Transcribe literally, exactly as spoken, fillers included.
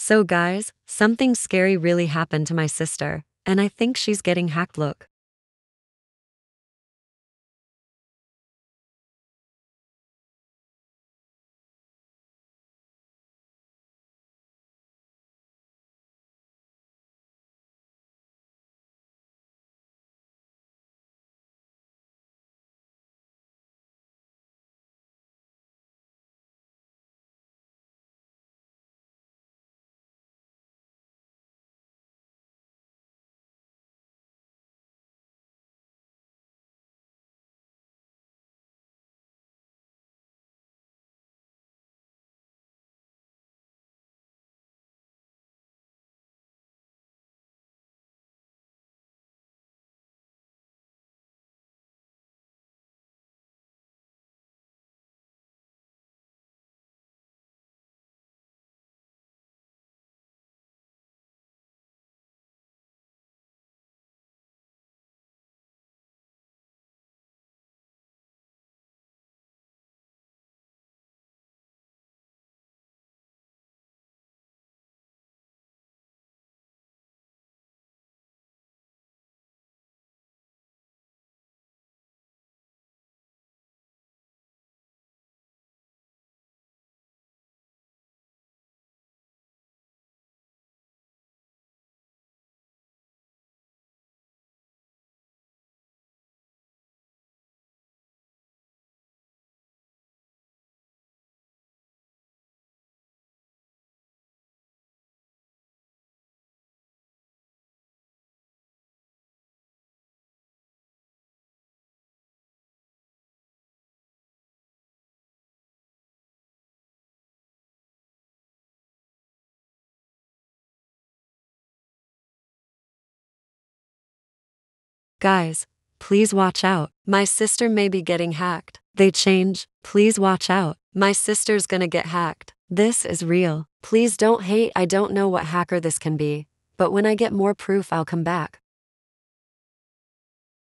So guys, something scary really happened to my sister, and I think she's getting hacked. Look. Guys, please watch out. My sister may be getting hacked. They change. Please watch out. My sister's gonna get hacked. This is real. Please don't hate. I don't know what hacker this can be, but when I get more proof, I'll come back.